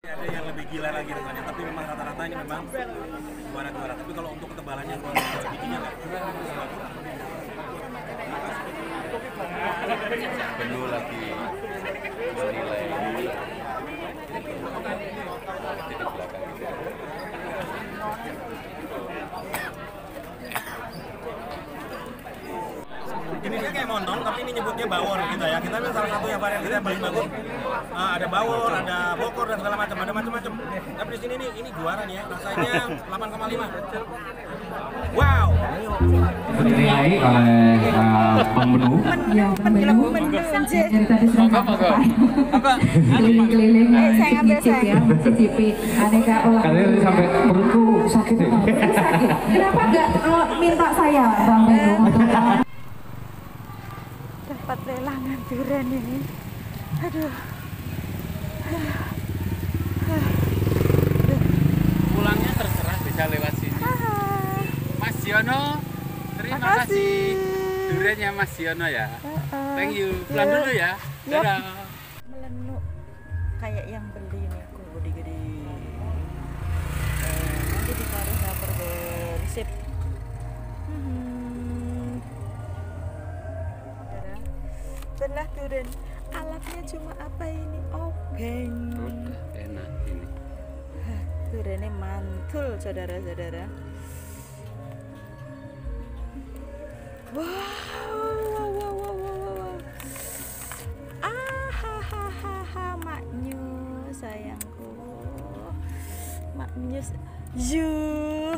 Ada yang lebih gila lagi rasanya, tapi memang rata-rata ini memang juara-juara. Tapi kalau untuk ketebalannya, bijinya nggak. Penuh lagi menilai di belakang gitu. Ini kayak montong, tapi ini nyebutnya bawor kita ya. Kita kan salah satu yang varian kita yang paling bagus. Ada bawor, ada bokor dan segala macam, ada macam-macam. Tapi di sini nih, ini juara nih ya. Rasanya 8,5. Wow. Dinilai oleh pembunuh. Ya, pembunuh. Dari tadi sudah keliling-keliling cicip ya, cicipi aneka olahan. Kalian sampai perutku sakit ya? Sakit. Kenapa nggak minta saya, Bang Bego, untuk dapat lelangan durian ini? Aduh. Pulangnya terserah bisa lewat sini. Mas Yono, terima kasih. Duriannya Mas Yono ya. Thank you. Pulang dulu ya. Dadah. Melenuk kayak yang beli nih, kok gede-gede. Nanti ditaruh dapur bersip. Belah durian. Alatnya cuma apa ini? Obeng. Udah enak ini. Duriannya mantul, saudara-saudara. Wow. Maknyus sayangku. Maknyus. Yuh.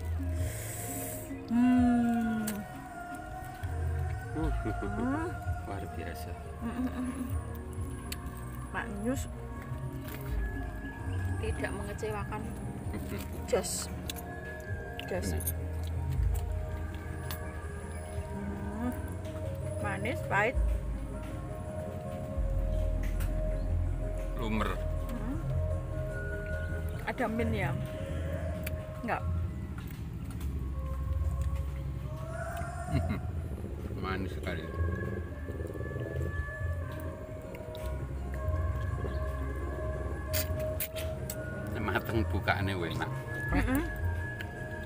Luar biasa. Maknyus tidak mengecewakan. Jos. Manis, pahit. Lumer. Ada min ya? Enggak. Manis sekali. Mateng bukaannya enak.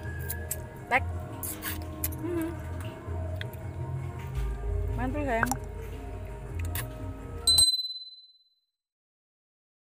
Tek. Mantul sayang.